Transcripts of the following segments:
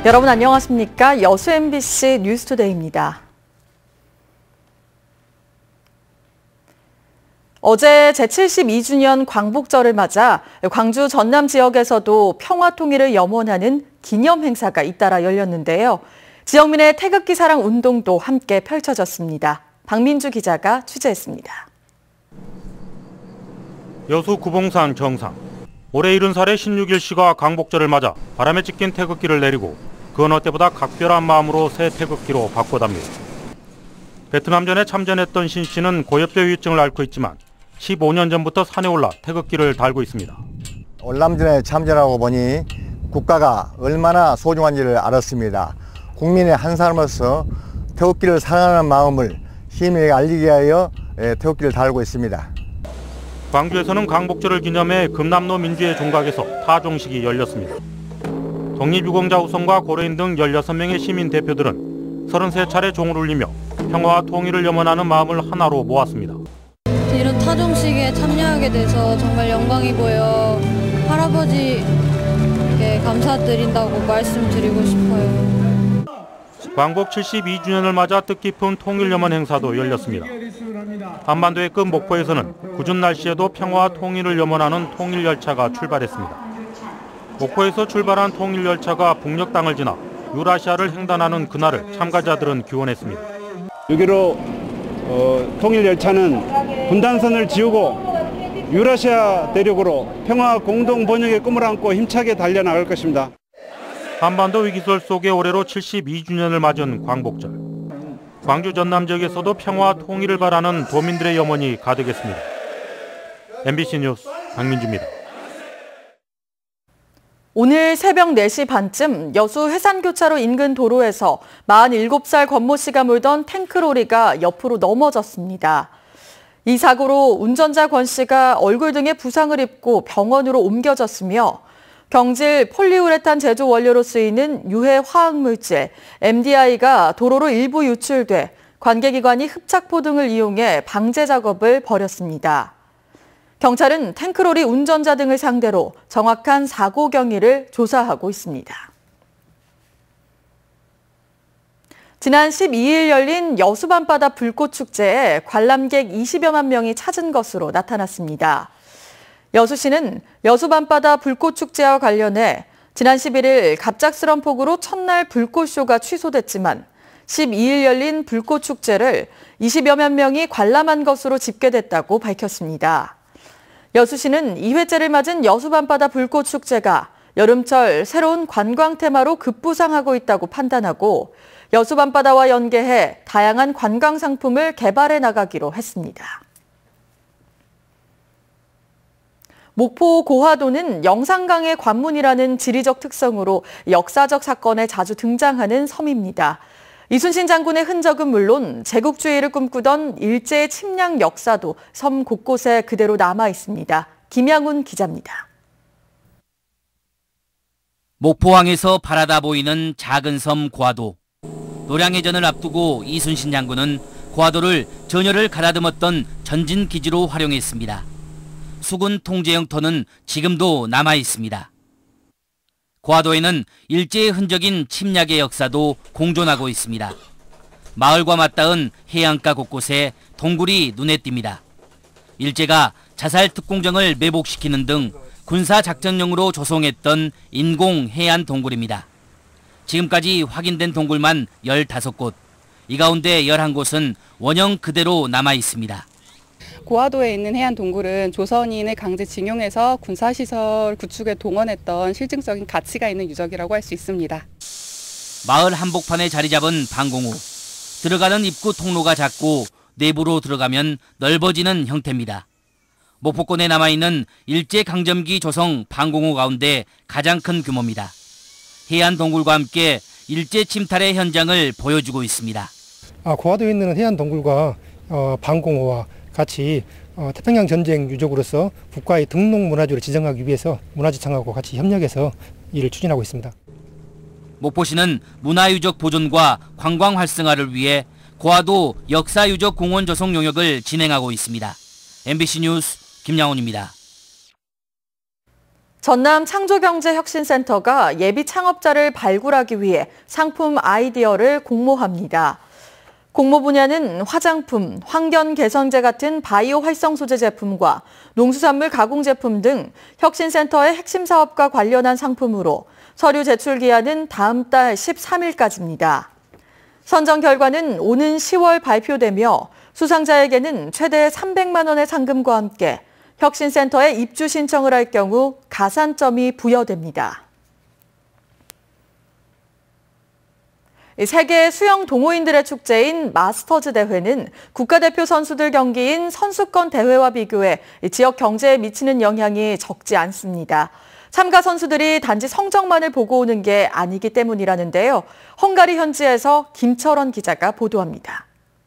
여러분 안녕하십니까? 여수 MBC 뉴스투데이입니다. 어제 제72주년 광복절을 맞아 광주 전남 지역에서도 평화통일을 염원하는 기념 행사가 잇따라 열렸는데요. 지역민의 태극기 사랑 운동도 함께 펼쳐졌습니다. 박민주 기자가 취재했습니다. 여수 구봉산 정상. 올해 70살의 신육일 씨가 광복절을 맞아 바람에 찢긴 태극기를 내리고 그 어느 때보다 각별한 마음으로 새 태극기로 바꿔답니다. 베트남전에 참전했던 신 씨는 고엽대 후유증을 앓고 있지만 15년 전부터 산에 올라 태극기를 달고 있습니다. 월남전에 참전하고 보니 국가가 얼마나 소중한지를 알았습니다. 국민의 한 사람으로서 태극기를 사랑하는 마음을 시민에게 알리기 위하여 태극기를 달고 있습니다. 광주에서는 광복절을 기념해 금남로 민주회 종각에서 타종식이 열렸습니다. 독립유공자 후손과 고려인 등 16명의 시민 대표들은 33차례 종을 울리며 평화와 통일을 염원하는 마음을 하나로 모았습니다. 이런 타종식에 참여하게 돼서 정말 영광이고요. 할아버지께 감사드린다고 말씀드리고 싶어요. 광복 72주년을 맞아 뜻깊은 통일염원 행사도 열렸습니다. 한반도의 끝 목포에서는 궂은 날씨에도 평화와 통일을 염원하는 통일열차가 출발했습니다. 목포에서 출발한 통일열차가 북녘 땅을 지나 유라시아를 횡단하는 그날을 참가자들은 기원했습니다. 6.15 통일열차는 분단선을 지우고 유라시아 대륙으로 평화 공동 번영의 꿈을 안고 힘차게 달려나갈 것입니다. 한반도 위기설 속에 올해로 72주년을 맞은 광복절. 광주 전남 지역에서도 평화와 통일을 바라는 도민들의 염원이 가득했습니다. MBC 뉴스 박민주입니다. 오늘 새벽 4시 반쯤 여수 해산교차로 인근 도로에서 47살 권모 씨가 몰던 탱크로리가 옆으로 넘어졌습니다. 이 사고로 운전자 권 씨가 얼굴 등에 부상을 입고 병원으로 옮겨졌으며 경질 폴리우레탄 제조 원료로 쓰이는 유해 화학물질 MDI가 도로로 일부 유출돼 관계기관이 흡착포 등을 이용해 방제 작업을 벌였습니다. 경찰은 탱크로리 운전자 등을 상대로 정확한 사고 경위를 조사하고 있습니다. 지난 12일 열린 여수 밤바다 불꽃축제에 관람객 20여만 명이 찾은 것으로 나타났습니다. 여수시는 여수 밤바다 불꽃축제와 관련해 지난 11일 갑작스런 폭우로 첫날 불꽃쇼가 취소됐지만 12일 열린 불꽃축제를 20여만 명이 관람한 것으로 집계됐다고 밝혔습니다. 여수시는 2회째를 맞은 여수 밤바다 불꽃축제가 여름철 새로운 관광 테마로 급부상하고 있다고 판단하고 여수 밤바다와 연계해 다양한 관광 상품을 개발해 나가기로 했습니다. 목포 고화도는 영산강의 관문이라는 지리적 특성으로 역사적 사건에 자주 등장하는 섬입니다. 이순신 장군의 흔적은 물론 제국주의를 꿈꾸던 일제의 침략 역사도 섬 곳곳에 그대로 남아 있습니다. 김양훈 기자입니다. 목포항에서 바라다 보이는 작은 섬 고화도. 노량해전을 앞두고 이순신 장군은 고화도를 전열을 가다듬었던 전진기지로 활용했습니다. 수군 통제형 터는 지금도 남아 있습니다. 고화도에는 일제의 흔적인 침략의 역사도 공존하고 있습니다. 마을과 맞닿은 해안가 곳곳에 동굴이 눈에 띕니다. 일제가 자살 특공정을 매복시키는 등 군사작전용으로 조성했던 인공 해안 동굴입니다. 지금까지 확인된 동굴만 15곳, 이 가운데 11곳은 원형 그대로 남아 있습니다. 고화도에 있는 해안 동굴은 조선인을 강제징용해서 군사시설 구축에 동원했던 실증적인 가치가 있는 유적이라고 할 수 있습니다. 마을 한복판에 자리 잡은 방공호. 들어가는 입구 통로가 작고 내부로 들어가면 넓어지는 형태입니다. 목포권에 남아있는 일제강점기 조성 방공호 가운데 가장 큰 규모입니다. 해안 동굴과 함께 일제 침탈의 현장을 보여주고 있습니다. 고화도에 있는 해안 동굴과 방공호와 같이 태평양 전쟁 유적으로서 국가의 등록 문화재로 지정하기 위해서 문화재청하고 같이 협력해서 일을 추진하고 있습니다. 목포시는 문화유적 보존과 관광 활성화를 위해 고화도 역사유적 공원 조성 용역을 진행하고 있습니다. MBC 뉴스 김양훈입니다. 전남 창조경제혁신센터가 예비 창업자를 발굴하기 위해 상품 아이디어를 공모합니다. 공모 분야는 화장품, 환경 개선제 같은 바이오 활성 소재 제품과 농수산물 가공 제품 등 혁신센터의 핵심 사업과 관련한 상품으로 서류 제출 기한은 다음 달 13일까지입니다. 선정 결과는 오는 10월 발표되며 수상자에게는 최대 300만 원의 상금과 함께 혁신센터에 입주 신청을 할 경우 가산점이 부여됩니다. 세계 수영 동호인들의 축제인 마스터즈 대회는 국가대표 선수들 경기인 선수권 대회와 비교해 지역 경제에 미치는 영향이 적지 않습니다. 참가 선수들이 단지 성적만을 보고 오는 게 아니기 때문이라는데요. 헝가리 현지에서 김철원 기자가 보도합니다.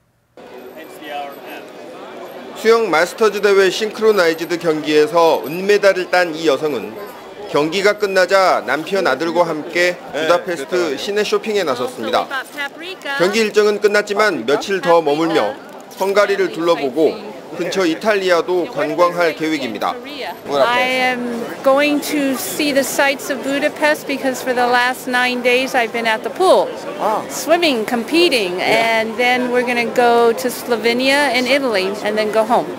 수영 마스터즈 대회 싱크로나이즈드 경기에서 은메달을 딴 이 여성은 경기가 끝나자 남편 아들과 함께 부다페스트 시내 쇼핑에 나섰습니다. 경기 일정은 끝났지만 며칠 더 머물며 헝가리를 둘러보고 근처 이탈리아도 관광할 계획입니다. I am going to see the sights of Budapest because for the last 9 days I've been at the pool, swimming, competing, and then we're going to go to Slovenia and Italy and then go home.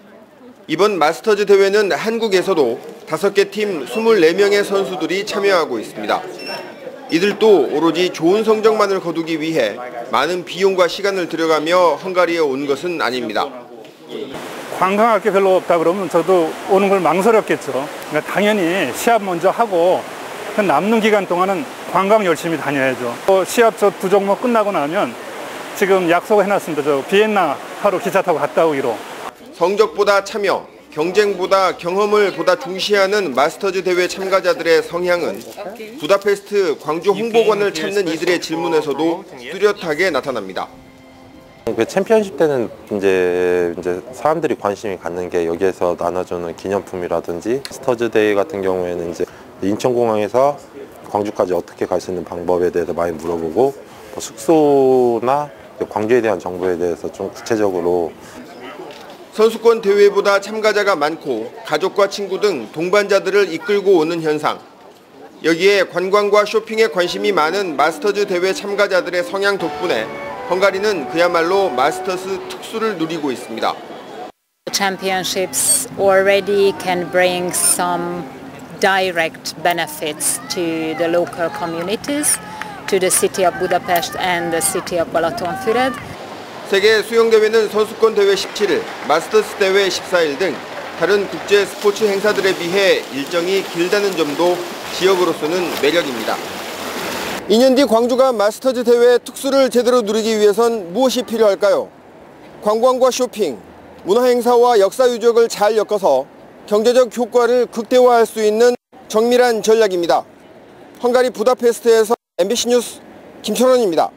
이번 마스터즈 대회는 한국에서도 5개 팀 24명의 선수들이 참여하고 있습니다. 이들도 오로지 좋은 성적만을 거두기 위해 많은 비용과 시간을 들여가며 헝가리에 온 것은 아닙니다. 관광할 게 별로 없다 그러면 저도 오는 걸 망설였겠죠. 그러니까 당연히 시합 먼저 하고 그 남는 기간 동안은 관광 열심히 다녀야죠. 시합 저 2종목 끝나고 나면 지금 약속을 해놨습니다. 저 비엔나 하루 기차 타고 갔다 오기로. 성적보다 참여, 경쟁보다 경험을 보다 중시하는 마스터즈 대회 참가자들의 성향은 부다페스트 광주 홍보관을 찾는 이들의 질문에서도 뚜렷하게 나타납니다. 그 챔피언십 때는 이제 사람들이 관심이 갖는 게 여기에서 나눠주는 기념품이라든지 마스터즈 데이 같은 경우에는 이제 인천공항에서 광주까지 어떻게 갈 수 있는 방법에 대해서 많이 물어보고 숙소나 광주에 대한 정보에 대해서 좀 구체적으로. 선수권 대회보다 참가자가 많고 가족과 친구 등 동반자들을 이끌고 오는 현상. 여기에 관광과 쇼핑에 관심이 많은 마스터즈 대회 참가자들의 성향 덕분에 헝가리는 그야말로 마스터스 특수를 누리고 있습니다. Championships already can bring some direct benefits to the local communities, to the city of Budapest and the city of Balatonfüred. 세계 수영대회는 선수권 대회 17일, 마스터스 대회 14일 등 다른 국제 스포츠 행사들에 비해 일정이 길다는 점도 지역으로서는 매력입니다. 2년 뒤 광주가 마스터즈 대회 특수를 제대로 누리기 위해선 무엇이 필요할까요? 관광과 쇼핑, 문화행사와 역사 유적을 잘 엮어서 경제적 효과를 극대화할 수 있는 정밀한 전략입니다. 헝가리 부다페스트에서 MBC 뉴스 김철원입니다.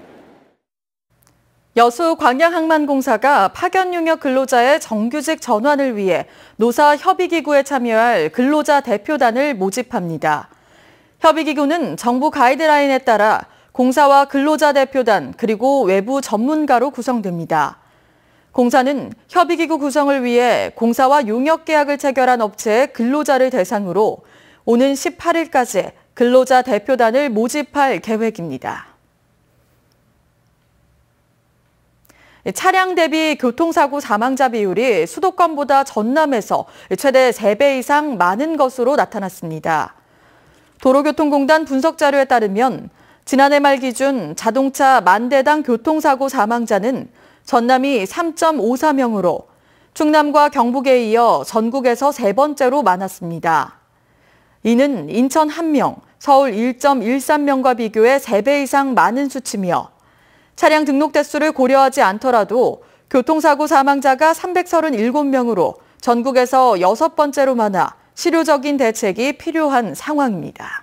여수 광양항만공사가 파견 용역 근로자의 정규직 전환을 위해 노사 협의기구에 참여할 근로자 대표단을 모집합니다. 협의기구는 정부 가이드라인에 따라 공사와 근로자 대표단 그리고 외부 전문가로 구성됩니다. 공사는 협의기구 구성을 위해 공사와 용역계약을 체결한 업체의 근로자를 대상으로 오는 18일까지 근로자 대표단을 모집할 계획입니다. 차량 대비 교통사고 사망자 비율이 수도권보다 전남에서 최대 3배 이상 많은 것으로 나타났습니다. 도로교통공단 분석 자료에 따르면 지난해 말 기준 자동차 10,000대당 교통사고 사망자는 전남이 3.54명으로 충남과 경북에 이어 전국에서 3번째로 많았습니다. 이는 인천 1명, 서울 1.13명과 비교해 3배 이상 많은 수치며 차량 등록 대수를 고려하지 않더라도 교통사고 사망자가 337명으로 전국에서 6번째로 많아 실효적인 대책이 필요한 상황입니다.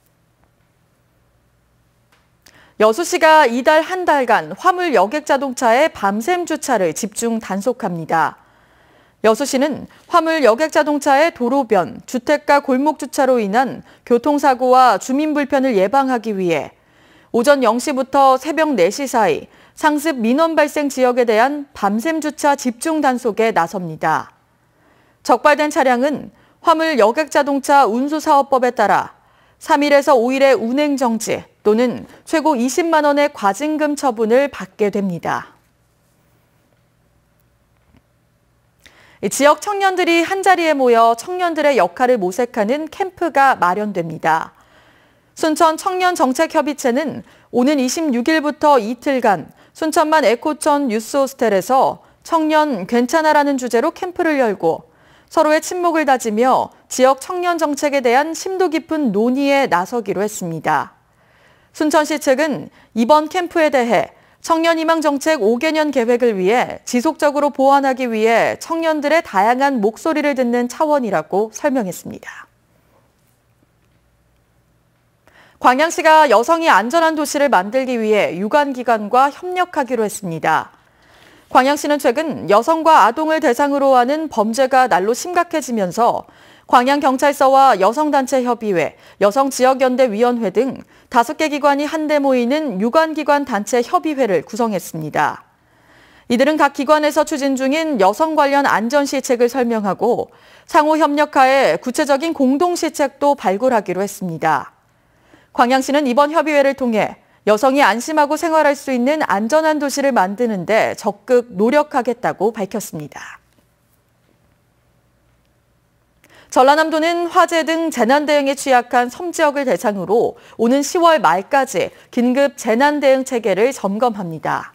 여수시가 이달 한 달간 화물 여객 자동차의 밤샘 주차를 집중 단속합니다. 여수시는 화물 여객 자동차의 도로변, 주택가 골목 주차로 인한 교통사고와 주민 불편을 예방하기 위해 오전 0시부터 새벽 4시 사이 상습 민원 발생 지역에 대한 밤샘 주차 집중 단속에 나섭니다. 적발된 차량은 화물 여객자동차 운수사업법에 따라 3일에서 5일의 운행정지 또는 최고 20만 원의 과징금 처분을 받게 됩니다. 지역 청년들이 한자리에 모여 청년들의 역할을 모색하는 캠프가 마련됩니다. 순천 청년정책협의체는 오는 26일부터 이틀간 순천만 에코천 유스호스텔에서 청년 괜찮아라는 주제로 캠프를 열고 서로의 친목을 다지며 지역 청년 정책에 대한 심도 깊은 논의에 나서기로 했습니다. 순천시 측은 이번 캠프에 대해 청년희망 정책 5개년 계획을 위해 지속적으로 보완하기 위해 청년들의 다양한 목소리를 듣는 차원이라고 설명했습니다. 광양시가 여성이 안전한 도시를 만들기 위해 유관기관과 협력하기로 했습니다. 광양시는 최근 여성과 아동을 대상으로 하는 범죄가 날로 심각해지면서 광양경찰서와 여성단체협의회, 여성지역연대위원회 등 5개 기관이 한데 모이는 유관기관 단체 협의회를 구성했습니다. 이들은 각 기관에서 추진 중인 여성 관련 안전시책을 설명하고 상호 협력하에 구체적인 공동시책도 발굴하기로 했습니다. 광양시는 이번 협의회를 통해 여성이 안심하고 생활할 수 있는 안전한 도시를 만드는 데 적극 노력하겠다고 밝혔습니다. 전라남도는 화재 등 재난 대응에 취약한 섬지역을 대상으로 오는 10월 말까지 긴급 재난 대응 체계를 점검합니다.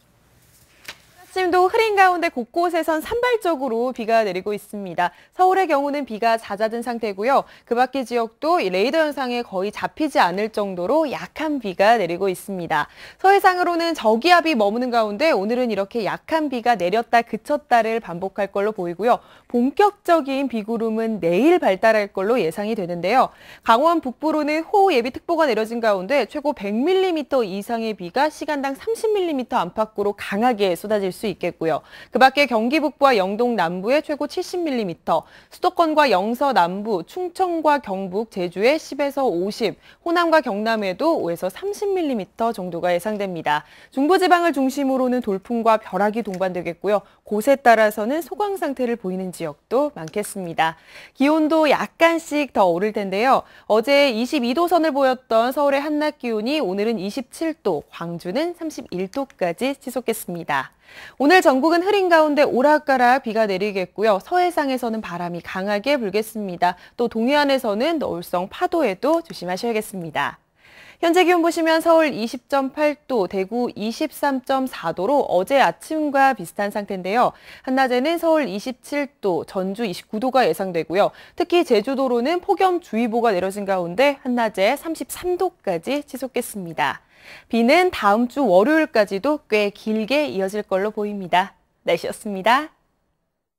아침도 흐린 가운데 곳곳에선 산발적으로 비가 내리고 있습니다. 서울의 경우는 비가 잦아든 상태고요. 그 밖의 지역도 레이더 영상에 거의 잡히지 않을 정도로 약한 비가 내리고 있습니다. 서해상으로는 저기압이 머무는 가운데 오늘은 이렇게 약한 비가 내렸다 그쳤다를 반복할 걸로 보이고요. 본격적인 비구름은 내일 발달할 걸로 예상이 되는데요. 강원 북부로는 호우 예비특보가 내려진 가운데 최고 100mm 이상의 비가 시간당 30mm 안팎으로 강하게 쏟아질 수 있겠고요. 그 밖에 경기 북부와 영동 남부에 최고 70mm, 수도권과 영서 남부, 충청과 경북, 제주에 10에서 50, 호남과 경남에도 5에서 30mm 정도가 예상됩니다. 중부지방을 중심으로는 돌풍과 벼락이 동반되겠고요. 곳에 따라서는 소강 상태를 보이는 지역도 많겠습니다. 기온도 약간씩 더 오를 텐데요. 어제 22도 선을 보였던 서울의 한낮 기온이 오늘은 27도, 광주는 31도까지 치솟겠습니다. 오늘 전국은 흐린 가운데 오락가락 비가 내리겠고요. 서해상에서는 바람이 강하게 불겠습니다. 또 동해안에서는 너울성 파도에도 조심하셔야겠습니다. 현재 기온 보시면 서울 20.8도, 대구 23.4도로 어제 아침과 비슷한 상태인데요. 한낮에는 서울 27도, 전주 29도가 예상되고요. 특히 제주도로는 폭염주의보가 내려진 가운데 한낮에 33도까지 치솟겠습니다. 비는 다음 주 월요일까지도 꽤 길게 이어질 걸로 보입니다. 날씨였습니다.